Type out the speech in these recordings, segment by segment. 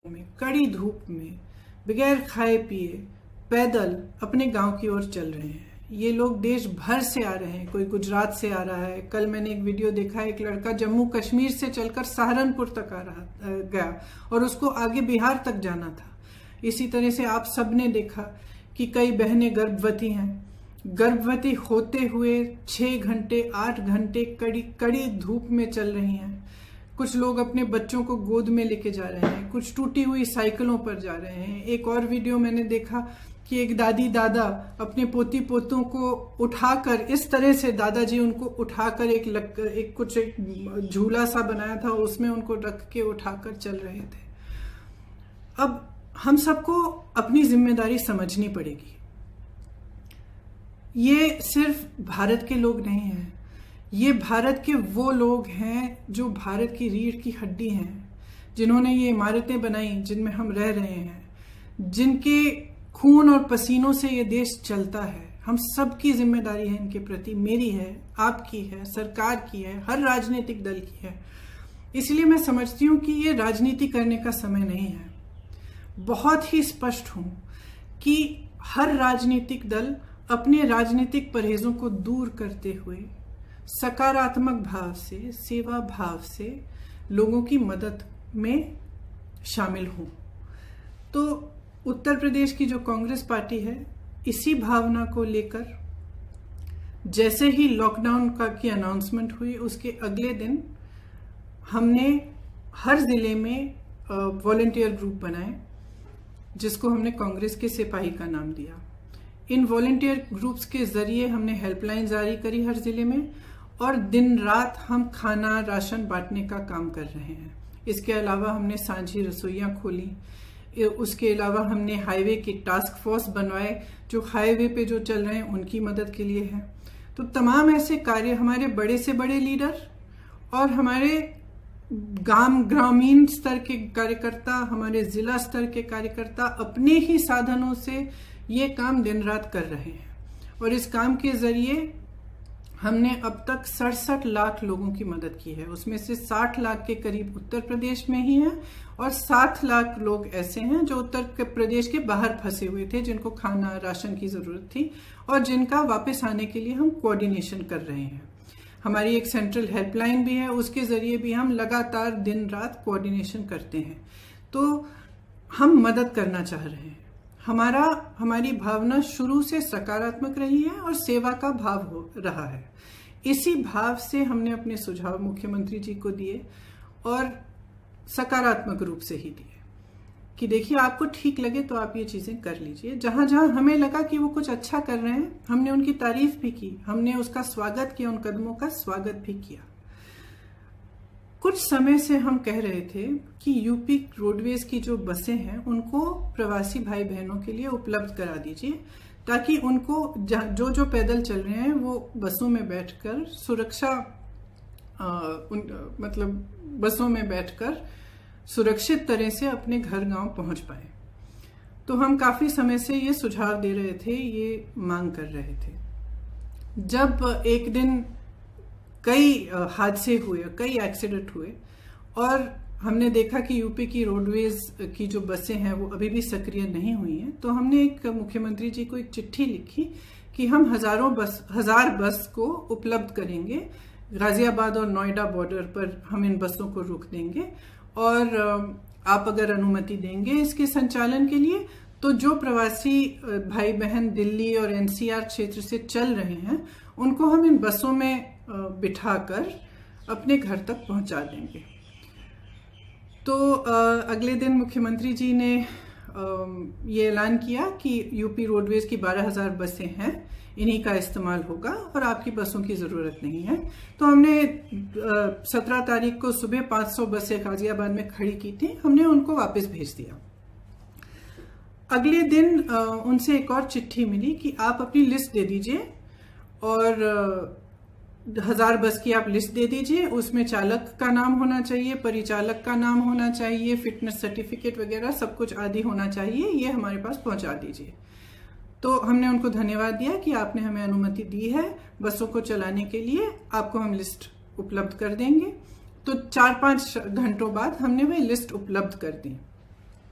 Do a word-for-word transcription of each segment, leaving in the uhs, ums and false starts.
में, कड़ी धूप में, बगैर खाए पिए पैदल अपने गांव की ओर चल रहे हैं। ये लोग देश भर से आ रहे हैं, कोई गुजरात से आ रहा है। कल मैंने एक वीडियो देखा, एक लड़का जम्मू कश्मीर से चलकर सहारनपुर तक आ रहा गया और उसको आगे बिहार तक जाना था। इसी तरह से आप सबने देखा कि कई बहनें गर्भवती हैं, गर्भवती होते हुए छह घंटे आठ घंटे कड़ी कड़ी धूप में चल रही हैं। कुछ लोग अपने बच्चों को गोद में लेके जा रहे हैं, कुछ टूटी हुई साइकिलों पर जा रहे हैं। एक और वीडियो मैंने देखा कि एक दादी दादा अपने पोती पोतों को उठाकर, इस तरह से दादाजी उनको उठाकर एक लग, एक कुछ एक झूला सा बनाया था, उसमें उनको रख के उठाकर चल रहे थे। अब हम सबको अपनी जिम्मेदारी समझनी पड़ेगी। ये सिर्फ भारत के लोग नहीं हैं, ये भारत के वो लोग हैं जो भारत की रीढ़ की हड्डी हैं, जिन्होंने ये इमारतें बनाई जिनमें हम रह रहे हैं, जिनके खून और पसीनों से ये देश चलता है। हम सबकी जिम्मेदारी है इनके प्रति, मेरी है, आपकी है, सरकार की है, हर राजनीतिक दल की है। इसलिए मैं समझती हूँ कि ये राजनीति करने का समय नहीं है। बहुत ही स्पष्ट हूं कि हर राजनीतिक दल अपने राजनीतिक परहेजों को दूर करते हुए सकारात्मक भाव से, सेवा भाव से लोगों की मदद में शामिल हों। तो उत्तर प्रदेश की जो कांग्रेस पार्टी है, इसी भावना को लेकर जैसे ही लॉकडाउन का की अनाउंसमेंट हुई, उसके अगले दिन हमने हर जिले में वॉलंटियर ग्रुप बनाए, जिसको हमने कांग्रेस के सिपाही का नाम दिया। इन वॉलंटियर ग्रुप्स के जरिए हमने हेल्पलाइन जारी करी हर जिले में, और दिन रात हम खाना राशन बांटने का काम कर रहे हैं। इसके अलावा हमने सांझी रसोइयां खोली। उसके अलावा हमने हाईवे की टास्क फोर्स बनवाए, जो हाईवे पे जो चल रहे हैं उनकी मदद के लिए है। तो तमाम ऐसे कार्य हमारे बड़े से बड़े लीडर और हमारे गांव ग्रामीण स्तर के कार्यकर्ता, हमारे जिला स्तर के कार्यकर्ता अपने ही साधनों से ये काम दिन रात कर रहे हैं। और इस काम के जरिए हमने अब तक सड़सठ लाख लोगों की मदद की है। उसमें से साठ लाख के करीब उत्तर प्रदेश में ही हैं और सात लाख लोग ऐसे हैं जो उत्तर प्रदेश के बाहर फंसे हुए थे, जिनको खाना राशन की जरूरत थी और जिनका वापस आने के लिए हम कोऑर्डिनेशन कर रहे हैं। हमारी एक सेंट्रल हेल्पलाइन भी है, उसके जरिए भी हम लगातार दिन रात कोऑर्डिनेशन करते हैं। तो हम मदद करना चाह रहे हैं। हमारा हमारी भावना शुरू से सकारात्मक रही है और सेवा का भाव हो रहा है। इसी भाव से हमने अपने सुझाव मुख्यमंत्री जी को दिए और सकारात्मक रूप से ही दिए कि देखिए, आपको ठीक लगे तो आप ये चीजें कर लीजिए। जहां जहां हमें लगा कि वो कुछ अच्छा कर रहे हैं, हमने उनकी तारीफ भी की, हमने उसका स्वागत किया, उन कदमों का स्वागत भी किया। कुछ समय से हम कह रहे थे कि यूपी रोडवेज की जो बसें हैं उनको प्रवासी भाई बहनों के लिए उपलब्ध करा दीजिए, ताकि उनको जो जो पैदल चल रहे हैं वो बसों में बैठकर सुरक्षा आ, उन, मतलब बसों में बैठकर सुरक्षित तरह से अपने घर गांव पहुंच पाए। तो हम काफी समय से ये सुझाव दे रहे थे, ये मांग कर रहे थे। जब एक दिन कई हादसे हुए, कई एक्सीडेंट हुए और हमने देखा कि यूपी की रोडवेज की जो बसें हैं वो अभी भी सक्रिय नहीं हुई हैं, तो हमने एक मुख्यमंत्री जी को एक चिट्ठी लिखी कि हम हजारों बस हजार बस को उपलब्ध करेंगे। गाजियाबाद और नोएडा बॉर्डर पर हम इन बसों को रोक देंगे और आप अगर अनुमति देंगे इसके संचालन के लिए, तो जो प्रवासी भाई बहन दिल्ली और एनसीआर क्षेत्र से चल रहे हैं उनको हम इन बसों में बिठाकर अपने घर तक पहुंचा देंगे। तो अगले दिन मुख्यमंत्री जी ने ये ऐलान किया कि यूपी रोडवेज की बारह हजार बसें हैं, इन्हीं का इस्तेमाल होगा और आपकी बसों की जरूरत नहीं है। तो हमने सत्रह तारीख को सुबह पाँच सौ बसें गाजियाबाद में खड़ी की थी, हमने उनको वापस भेज दिया। अगले दिन उनसे एक और चिट्ठी मिली कि आप अपनी लिस्ट दे दीजिए और हजार बस की आप लिस्ट दे दीजिए, उसमें चालक का नाम होना चाहिए, परिचालक का नाम होना चाहिए, फिटनेस सर्टिफिकेट वगैरह सब कुछ आदि होना चाहिए, ये हमारे पास पहुंचा दीजिए। तो हमने उनको धन्यवाद दिया कि आपने हमें अनुमति दी है बसों को चलाने के लिए, आपको हम लिस्ट उपलब्ध कर देंगे। तो चार पांच घंटों बाद हमने वह लिस्ट उपलब्ध कर दी।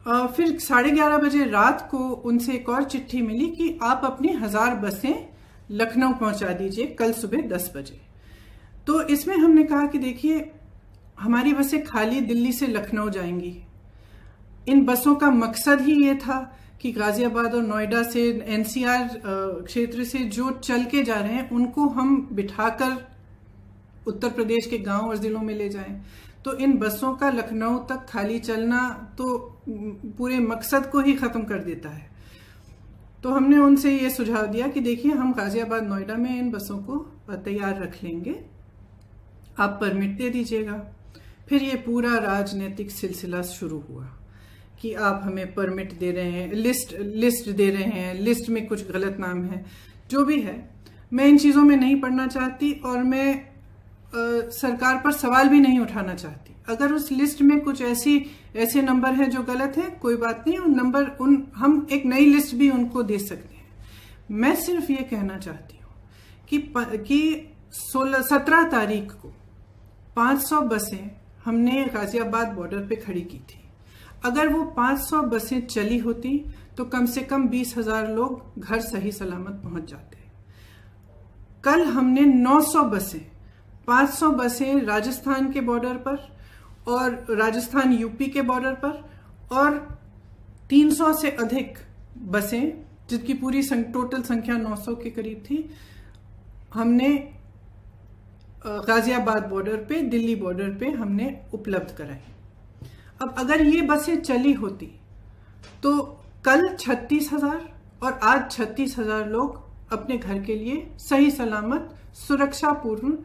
फिर साढ़े ग्यारह बजे रात को उनसे एक और चिट्ठी मिली कि आप अपनी हजार बसें लखनऊ पहुंचा दीजिए कल सुबह दस बजे। तो इसमें हमने कहा कि देखिए, हमारी बसें खाली दिल्ली से लखनऊ जाएंगी। इन बसों का मकसद ही ये था कि गाजियाबाद और नोएडा से, एनसीआर क्षेत्र से जो चल के जा रहे हैं उनको हम बिठाकर उत्तर प्रदेश के गांव और जिलों में ले जाएं। तो इन बसों का लखनऊ तक खाली चलना तो पूरे मकसद को ही खत्म कर देता है। तो हमने उनसे ये सुझाव दिया कि देखिए, हम गाजियाबाद नोएडा में इन बसों को तैयार रख लेंगे, आप परमिट दे दीजिएगा। फिर ये पूरा राजनीतिक सिलसिला शुरू हुआ कि आप हमें परमिट दे रहे हैं, लिस्ट लिस्ट दे रहे हैं, लिस्ट में कुछ गलत नाम है। जो भी है, मैं इन चीज़ों में नहीं पढ़ना चाहती और मैं आ, सरकार पर सवाल भी नहीं उठाना चाहती। अगर उस लिस्ट में कुछ ऐसी ऐसे नंबर हैं जो गलत हैं, कोई बात नहीं, उन नंबर उन हम एक नई लिस्ट भी उनको दे सकते हैं। मैं सिर्फ ये कहना चाहती हूँ कि कि सोलह सत्रह तारीख को पाँच सौ बसें हमने गाजियाबाद बॉर्डर पे खड़ी की थी। अगर वो पाँच सौ बसें चली होती तो कम से कम बीस हजार लोग घर सही सलामत पहुंच जाते। कल हमने नौ सौ बसें, पाँच सौ बसें राजस्थान के बॉर्डर पर और राजस्थान यूपी के बॉर्डर पर और तीन सौ से अधिक बसें, जिनकी पूरी संग, टोटल संख्या नौ सौ के करीब थी, हमने गाजियाबाद बॉर्डर पे, दिल्ली बॉर्डर पे हमने उपलब्ध कराई। अब अगर ये बसें चली होती तो कल छत्तीस हजार और आज छत्तीस हजार लोग अपने घर के लिए सही सलामत सुरक्षापूर्ण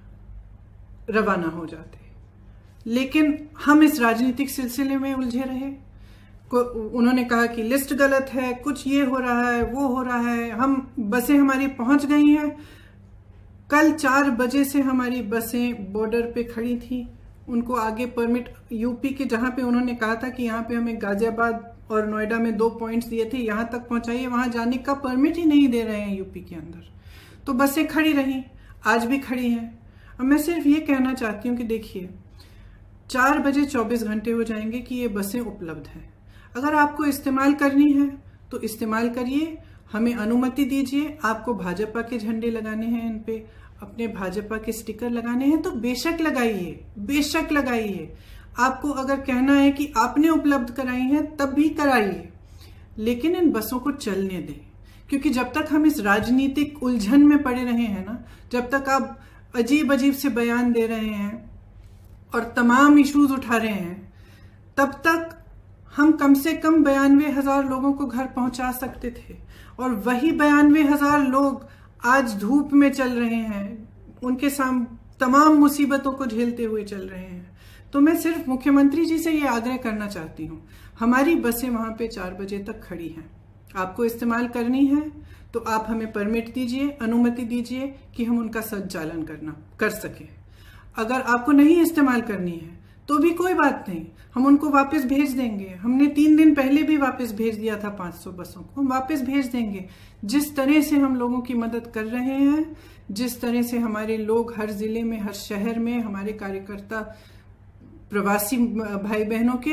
रवाना हो जाते। लेकिन हम इस राजनीतिक सिलसिले में उलझे रहे। उन्होंने कहा कि लिस्ट गलत है, कुछ ये हो रहा है, वो हो रहा है, हम बसें हमारी पहुंच गई हैं। कल चार बजे से हमारी बसें बॉर्डर पे खड़ी थी, उनको आगे परमिट यूपी के, जहां पे उन्होंने कहा था कि यहाँ पे हमें गाजियाबाद और नोएडा में दो पॉइंट्स दिए थे, यहां तक पहुंचाइए, वहां जाने का परमिट ही नहीं दे रहे हैं यूपी के अंदर। तो बसें खड़ी रही, आज भी खड़ी हैं। अब मैं सिर्फ ये कहना चाहती हूँ कि देखिए, चार बजे चौबीस घंटे हो जाएंगे कि ये बसें उपलब्ध हैं। अगर आपको इस्तेमाल करनी है तो इस्तेमाल करिए, हमें अनुमति दीजिए। आपको भाजपा के झंडे लगाने हैं, इन पे अपने भाजपा के स्टिकर लगाने हैं तो बेशक लगाइए, बेशक लगाइए। आपको अगर कहना है कि आपने उपलब्ध कराई है तब भी कराइए, लेकिन इन बसों को चलने दें। क्योंकि जब तक हम इस राजनीतिक उलझन में पड़े रहे हैं ना, जब तक आप अजीब अजीब से बयान दे रहे हैं और तमाम इश्यूज उठा रहे हैं, तब तक हम कम से कम बयानवे हजार लोगों को घर पहुंचा सकते थे। और वही बयानवे हजार लोग आज धूप में चल रहे हैं, उनके सामने तमाम मुसीबतों को झेलते हुए चल रहे हैं। तो मैं सिर्फ मुख्यमंत्री जी से ये आग्रह करना चाहती हूँ, हमारी बसें वहां पे चार बजे तक खड़ी हैं, आपको इस्तेमाल करनी है तो आप हमें परमिट दीजिए, अनुमति दीजिए कि हम उनका संचालन करना कर सके। अगर आपको नहीं इस्तेमाल करनी है तो भी कोई बात नहीं, हम उनको वापस भेज देंगे। हमने तीन दिन पहले भी वापस भेज दिया था पाँच सौ बसों को, हम वापस भेज देंगे। जिस तरह से हम लोगों की मदद कर रहे हैं, जिस तरह से हमारे लोग हर जिले में, हर शहर में, हमारे कार्यकर्ता प्रवासी भाई बहनों के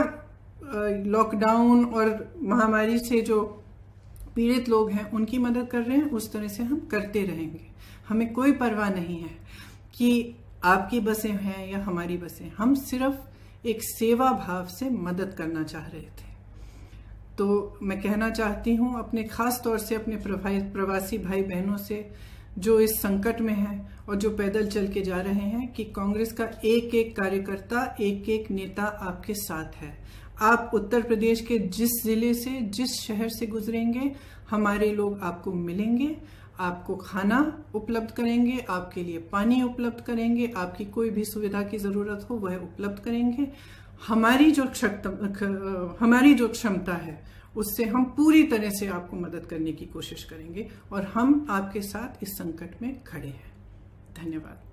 और लॉकडाउन और महामारी से जो पीड़ित लोग हैं उनकी मदद कर रहे हैं, उस तरह से हम करते रहेंगे। हमें कोई परवाह नहीं है कि आपकी बसें हैं या हमारी बसें, हम सिर्फ एक सेवा भाव से मदद करना चाह रहे थे। तो मैं कहना चाहती हूँ अपने खास तौर से अपने प्रवासी भाई बहनों से जो इस संकट में हैं और जो पैदल चल के जा रहे हैं, कि कांग्रेस का एक एक कार्यकर्ता, एक एक नेता आपके साथ है। आप उत्तर प्रदेश के जिस जिले से, जिस शहर से गुजरेंगे, हमारे लोग आपको मिलेंगे, आपको खाना उपलब्ध करेंगे, आपके लिए पानी उपलब्ध करेंगे, आपकी कोई भी सुविधा की जरूरत हो वह उपलब्ध करेंगे। हमारी जो क्षमता हमारी जो क्षमता है उससे हम पूरी तरह से आपको मदद करने की कोशिश करेंगे और हम आपके साथ इस संकट में खड़े हैं। धन्यवाद।